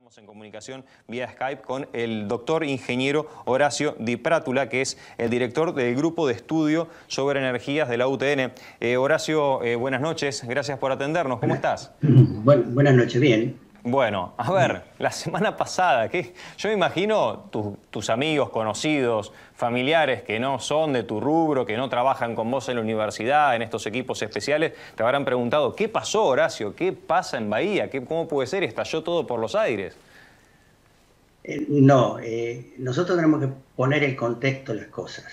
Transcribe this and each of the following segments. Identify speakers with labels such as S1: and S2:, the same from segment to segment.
S1: Estamos en comunicación vía Skype con el doctor ingeniero Horacio Di Prátula, que es el director del Grupo de Estudio sobre Energías de la UTN. Horacio, buenas noches, gracias por atendernos. ¿Cómo estás?
S2: Buenas noches, bien.
S1: Bueno, a ver, la semana pasada, yo me imagino tus amigos, conocidos, familiares que no son de tu rubro, que no trabajan con vos en la universidad, en estos equipos especiales, te habrán preguntado, ¿qué pasó, Horacio? ¿Qué pasa en Bahía? ¿Cómo puede ser? ¿Estalló todo por los aires?
S2: Nosotros tenemos que poner el contexto de las cosas.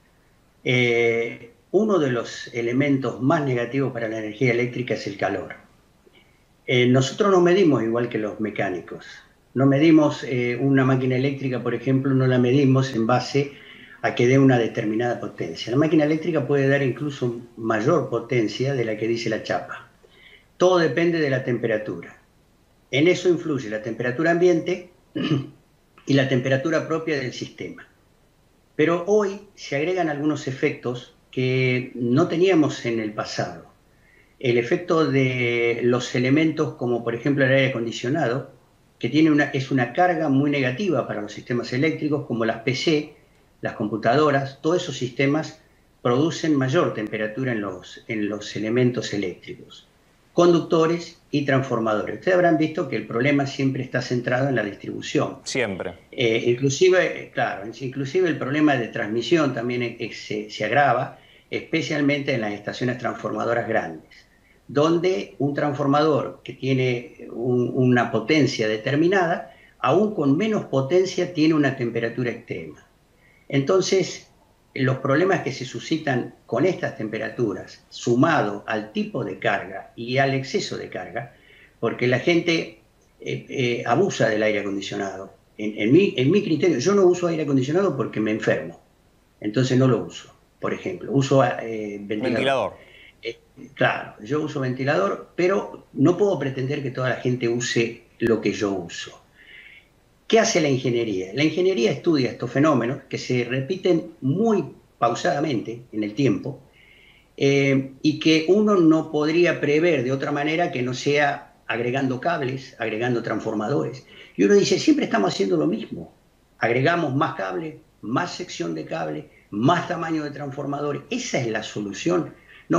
S2: Uno de los elementos más negativos para la energía eléctrica es el calor. Nosotros no medimos igual que los mecánicos. No medimos una máquina eléctrica, por ejemplo, no la medimos en base a que dé una determinada potencia. La máquina eléctrica puede dar incluso mayor potencia de la que dice la chapa. Todo depende de la temperatura. En eso influye la temperatura ambiente y la temperatura propia del sistema. Pero hoy se agregan algunos efectos que no teníamos en el pasado. El efecto de los elementos como por ejemplo el aire acondicionado, que es una carga muy negativa para los sistemas eléctricos, como las PC, las computadoras. Todos esos sistemas producen mayor temperatura en los elementos eléctricos, conductores y transformadores. Ustedes habrán visto que el problema siempre está centrado en la distribución.
S1: Siempre.
S2: Inclusive el problema de transmisión también se agrava, especialmente en las estaciones transformadoras grandes, donde un transformador que tiene una potencia determinada, aún con menos potencia tiene una temperatura extrema. Entonces, los problemas que se suscitan con estas temperaturas, sumado al tipo de carga y al exceso de carga, porque la gente abusa del aire acondicionado. En mi criterio, yo no uso aire acondicionado porque me enfermo, entonces no lo uso. Por ejemplo, uso ventilador. Claro, yo uso ventilador, pero no puedo pretender que toda la gente use lo que yo uso. ¿Qué hace la ingeniería? La ingeniería estudia estos fenómenos que se repiten muy pausadamente en el tiempo y que uno no podría prever de otra manera que no sea agregando cables, agregando transformadores. Y uno dice, siempre estamos haciendo lo mismo. Agregamos más cable, más sección de cable, más tamaño de transformadores. Esa es la solución. No,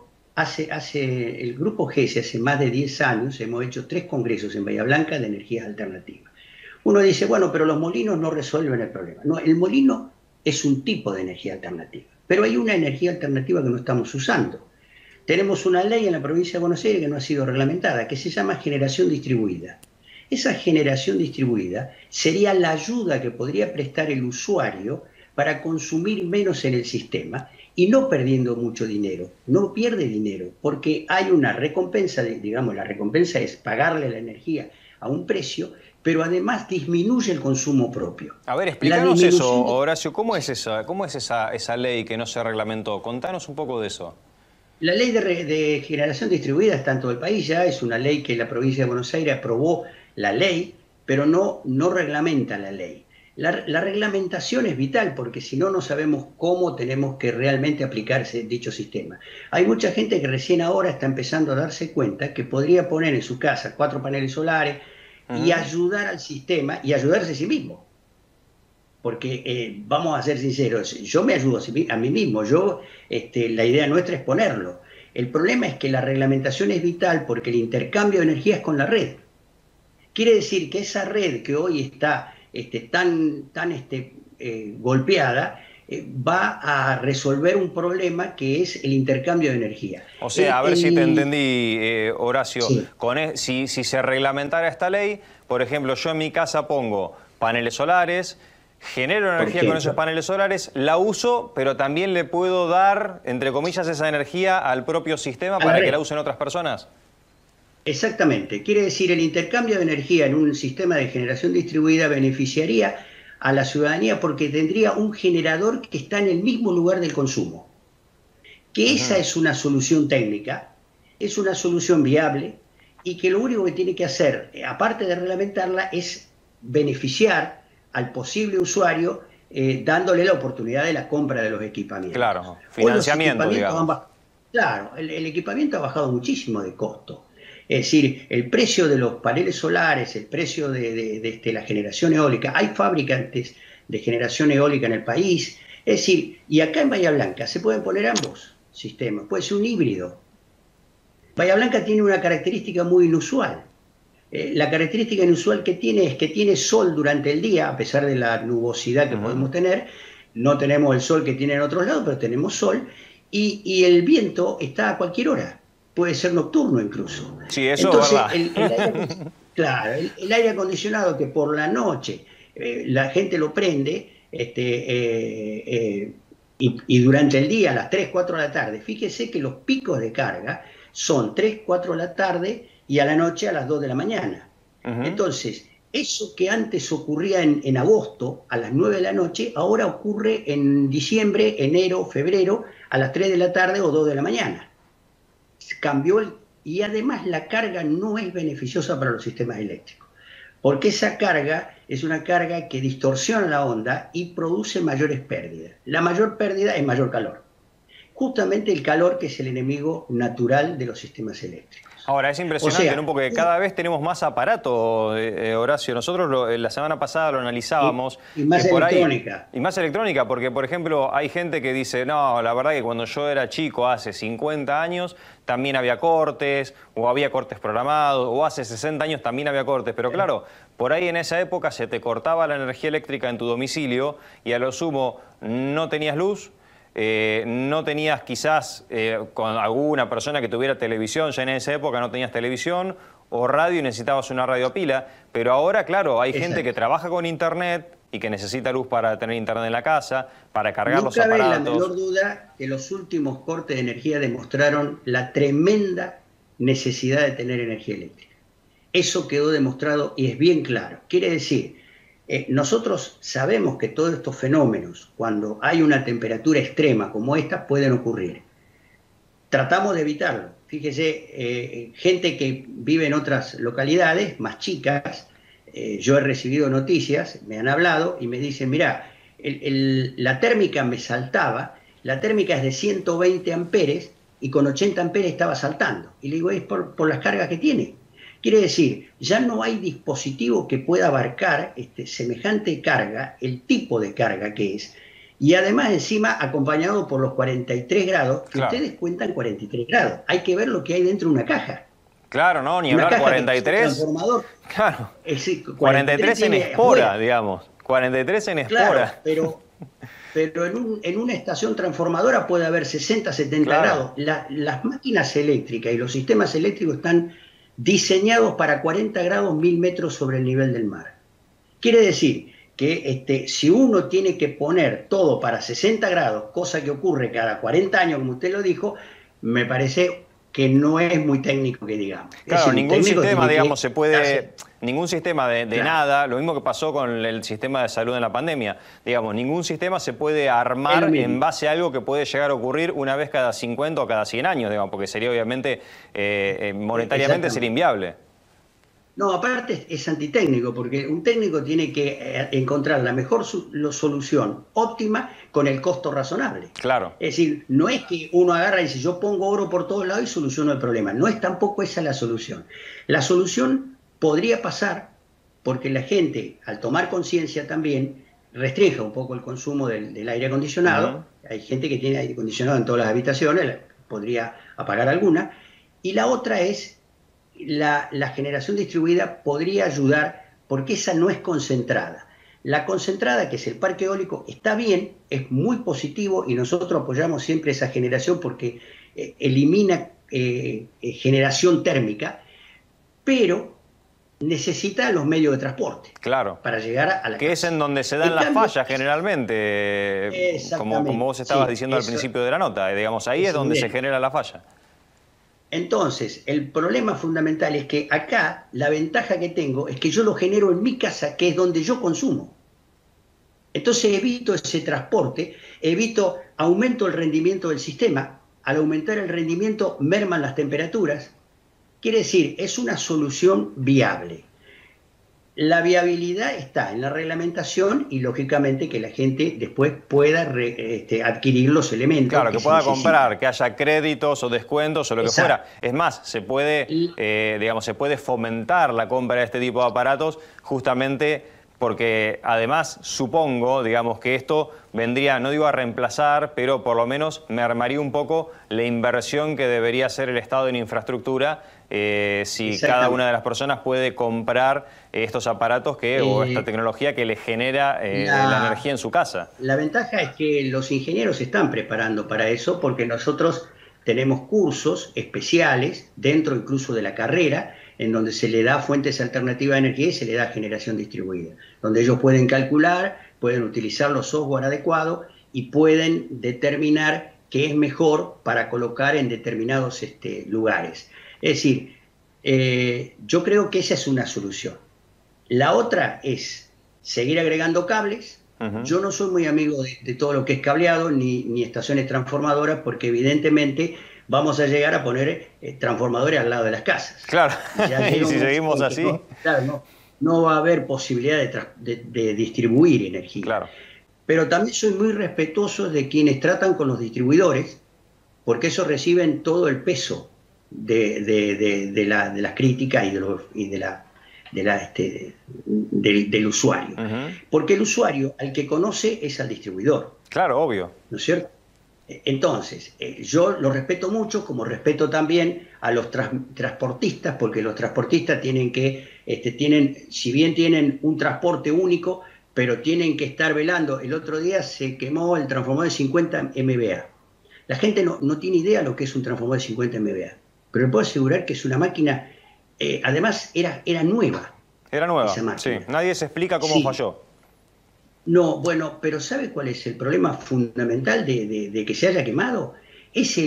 S2: el Grupo GESE hace más de 10 años hemos hecho 3 congresos en Bahía Blanca de energías alternativas. Uno dice, bueno, pero los molinos no resuelven el problema. No, el molino es un tipo de energía alternativa, pero hay una energía alternativa que no estamos usando. Tenemos una ley en la provincia de Buenos Aires que no ha sido reglamentada, que se llama generación distribuida. Esa generación distribuida sería la ayuda que podría prestar el usuario para consumir menos en el sistema y no perdiendo mucho dinero. No pierde dinero porque hay una recompensa, digamos, la recompensa es pagarle la energía a un precio, pero además disminuye el consumo propio.
S1: A ver, explícanos eso, Horacio, ¿cómo es esa ley que no se reglamentó? Contanos un poco de eso.
S2: La ley de generación distribuida está en todo el país ya, es una ley que la provincia de Buenos Aires aprobó la ley, pero no reglamenta la ley. La reglamentación es vital porque si no, no sabemos cómo tenemos que realmente aplicarse dicho sistema. Hay mucha gente que recién ahora está empezando a darse cuenta que podría poner en su casa 4 paneles solares y ayudar al sistema y ayudarse a sí mismo. Porque vamos a ser sinceros, yo me ayudo a mí mismo, la idea nuestra es ponerlo. El problema es que la reglamentación es vital porque el intercambio de energía es con la red. Quiere decir que esa red que hoy está tan golpeada, va a resolver un problema que es el intercambio de energía.
S1: O sea, a ver si te entendí, Horacio, sí. Si se reglamentara esta ley, por ejemplo, yo en mi casa pongo paneles solares, genero energía con esos paneles solares, la uso, pero también le puedo dar, entre comillas, esa energía al propio sistema para que la usen otras personas.
S2: Exactamente. Quiere decir, el intercambio de energía en un sistema de generación distribuida beneficiaría a la ciudadanía porque tendría un generador que está en el mismo lugar del consumo. Que esa es una solución técnica, es una solución viable y que lo único que tiene que hacer, aparte de reglamentarla, es beneficiar al posible usuario dándole la oportunidad de la compra de los equipamientos.
S1: Claro, financiamiento, digamos.
S2: Claro, el equipamiento ha bajado muchísimo de costo. Es decir, el precio de los paneles solares, el precio de la generación eólica, hay fabricantes de generación eólica en el país, es decir, y acá en Bahía Blanca se pueden poner ambos sistemas, puede ser un híbrido. Bahía Blanca tiene una característica muy inusual. La característica inusual que tiene es que tiene sol durante el día, a pesar de la nubosidad que podemos tener. No tenemos el sol que tiene en otros lados, pero tenemos sol. Y el viento está a cualquier hora. Puede ser nocturno incluso.
S1: Sí, eso es verdad.
S2: Claro, el aire acondicionado que por la noche la gente lo prende y durante el día a las 3, 4 de la tarde. Fíjese que los picos de carga son 3, 4 de la tarde y a la noche a las 2 de la mañana. Entonces, eso que antes ocurría en agosto a las 9 de la noche, ahora ocurre en diciembre, enero, febrero, a las 3 de la tarde o 2 de la mañana. Cambió y además la carga no es beneficiosa para los sistemas eléctricos, porque esa carga es una carga que distorsiona la onda y produce mayores pérdidas. La mayor pérdida es mayor calor. Justamente el calor, que es el enemigo natural de los sistemas eléctricos.
S1: Ahora, es impresionante, ¿no? Porque cada vez tenemos más aparato, Horacio. Nosotros la semana pasada lo analizábamos.
S2: Y más electrónica.
S1: Y más electrónica, porque, por ejemplo, hay gente que dice, no, la verdad que cuando yo era chico, hace 50 años, también había cortes, o había cortes programados, o hace 60 años también había cortes. Pero claro, por ahí en esa época se te cortaba la energía eléctrica en tu domicilio y a lo sumo no tenías luz. No tenías quizás con alguna persona que tuviera televisión, ya en esa época no tenías televisión, o radio y necesitabas una radio a pila, pero ahora, claro, hay gente que trabaja con internet y que necesita luz para tener internet en la casa, para cargar los aparatos.
S2: No cabe la menor duda que los últimos cortes de energía demostraron la tremenda necesidad de tener energía eléctrica. Eso quedó demostrado y es bien claro. Quiere decir, nosotros sabemos que todos estos fenómenos, cuando hay una temperatura extrema como esta, pueden ocurrir. Tratamos de evitarlo. Fíjese, gente que vive en otras localidades más chicas, yo he recibido noticias, me han hablado y me dicen, mirá, la térmica me saltaba, la térmica es de 120 amperes y con 80 amperes estaba saltando. Y le digo, es por las cargas que tiene. Quiere decir, ya no hay dispositivo que pueda abarcar semejante carga, el tipo de carga que es, y además encima acompañado por los 43 grados, que ustedes cuentan 43 grados. Hay que ver lo que hay dentro de una caja.
S1: Claro, no, ni hablar 43.
S2: Transformador.
S1: Claro. 43 en espora, digamos. 43 en espora.
S2: Claro, pero en una estación transformadora puede haber 60, 70 grados. Las máquinas eléctricas y los sistemas eléctricos están diseñados para 40 grados 1000 metros sobre el nivel del mar. Quiere decir que si uno tiene que poner todo para 60 grados, cosa que ocurre cada 40 años, como usted lo dijo, me parece que no es muy técnico que digamos.
S1: Claro, ningún sistema, digamos, se puede... Ningún sistema de nada, lo mismo que pasó con el sistema de salud en la pandemia, digamos, ningún sistema se puede armar en base a algo que puede llegar a ocurrir una vez cada 50 o cada 100 años, digamos, porque sería obviamente, monetariamente sería inviable.
S2: No, aparte es antitécnico, porque un técnico tiene que encontrar la mejor solución óptima con el costo razonable.
S1: Claro.
S2: Es decir, no es que uno agarra y dice, yo pongo oro por todos lados y soluciono el problema. No es tampoco esa la solución. La solución podría pasar porque la gente, al tomar conciencia también, restringe un poco el consumo del aire acondicionado. Hay gente que tiene aire acondicionado en todas las habitaciones, podría apagar alguna. Y la otra es, la generación distribuida podría ayudar porque esa no es concentrada. La concentrada, que es el parque eólico, está bien, es muy positivo y nosotros apoyamos siempre esa generación porque elimina generación térmica, pero necesita los medios de transporte.
S1: Claro.
S2: Para llegar a la
S1: que casa. Es en donde se dan las fallas generalmente, como vos estabas diciendo al principio de la nota. Digamos, ahí es donde se genera la falla.
S2: Entonces, el problema fundamental es que acá la ventaja que tengo es que yo lo genero en mi casa, que es donde yo consumo. Entonces evito ese transporte, aumento el rendimiento del sistema. Al aumentar el rendimiento merman las temperaturas. Quiere decir, es una solución viable. La viabilidad está en la reglamentación y lógicamente que la gente después pueda adquirir los elementos.
S1: Claro, que pueda comprar, que haya créditos o descuentos o lo que fuera. Es más, se puede, digamos, se puede fomentar la compra de este tipo de aparatos justamente porque además supongo, digamos, que esto vendría, no digo a reemplazar, pero por lo menos mermaría un poco la inversión que debería hacer el Estado en infraestructura si cada una de las personas puede comprar estos aparatos o esta tecnología que le genera la energía en su casa.
S2: La ventaja es que los ingenieros se están preparando para eso porque nosotros tenemos cursos especiales dentro incluso de la carrera en donde se le da fuentes alternativas de energía y se le da generación distribuida, donde ellos pueden calcular, pueden utilizar los software adecuados y pueden determinar qué es mejor para colocar en determinados lugares. Es decir, yo creo que esa es una solución. La otra es seguir agregando cables. Yo no soy muy amigo de todo lo que es cableado ni estaciones transformadoras porque evidentemente vamos a llegar a poner transformadores al lado de las casas.
S1: Claro, y si seguimos así...
S2: No va a haber posibilidad de distribuir energía.
S1: Claro.
S2: Pero también soy muy respetuoso de quienes tratan con los distribuidores porque esos reciben todo el peso de las críticas del usuario. Porque el usuario al que conoce es al distribuidor.
S1: Claro, obvio.
S2: ¿No es cierto? Entonces, yo lo respeto mucho, como respeto también a los transportistas, porque los transportistas tienen si bien tienen un transporte único, pero tienen que estar velando. El otro día se quemó el transformador de 50 MVA. La gente no tiene idea lo que es un transformador de 50 MVA, pero le puedo asegurar que es una máquina, además era nueva.
S1: Era nueva, sí. Nadie se explica cómo falló.
S2: No, bueno, pero ¿sabe cuál es el problema fundamental de que se haya quemado? Es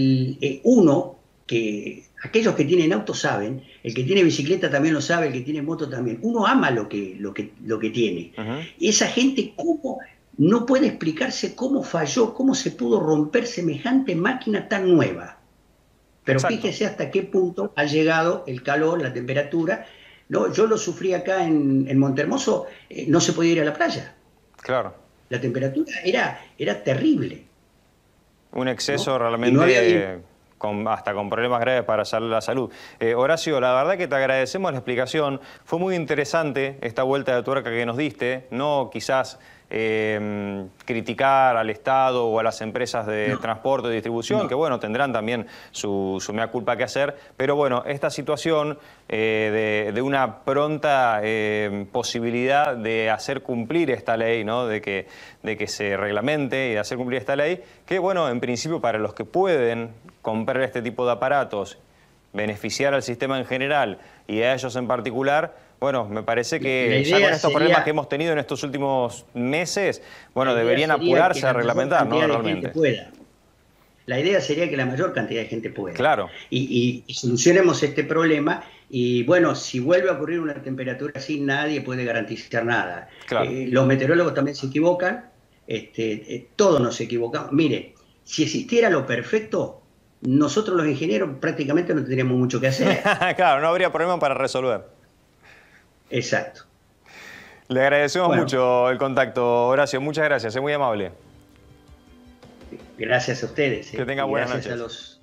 S2: aquellos que tienen auto saben, el que tiene bicicleta también lo sabe, el que tiene moto también. Uno ama lo que tiene. Y esa gente, ¿cómo no puede explicarse cómo falló, cómo se pudo romper semejante máquina tan nueva? Pero fíjese hasta qué punto ha llegado el calor, la temperatura. No, yo lo sufrí acá en Montehermoso, no se podía ir a la playa.
S1: Claro.
S2: La temperatura era terrible.
S1: Un exceso realmente hasta con problemas graves para la salud. Horacio, la verdad que te agradecemos la explicación. Fue muy interesante esta vuelta de tuerca que nos diste. No quizás criticar al Estado o a las empresas de transporte y distribución, que bueno, tendrán también su mea culpa que hacer, pero bueno, esta situación de una pronta posibilidad de hacer cumplir esta ley, ¿no? de que se reglamente y de hacer cumplir esta ley, que bueno, en principio para los que pueden comprar este tipo de aparatos, beneficiar al sistema en general y a ellos en particular. Bueno, me parece que ya con estos problemas que hemos tenido en estos últimos meses, bueno, deberían apurarse a reglamentar, ¿no? Realmente.
S2: La idea sería que la mayor cantidad de gente pueda.
S1: Claro.
S2: Y solucionemos este problema. Y bueno, si vuelve a ocurrir una temperatura así, nadie puede garantizar nada.
S1: Claro.
S2: Los meteorólogos también se equivocan, todos nos equivocamos. Mire, si existiera lo perfecto, nosotros los ingenieros prácticamente no tendríamos mucho que hacer.
S1: Claro, no habría problema para resolver.
S2: Exacto.
S1: Le agradecemos mucho el contacto, Horacio. Muchas gracias, es muy amable.
S2: Gracias a ustedes.
S1: Que tenga buenas noches.
S2: Gracias a los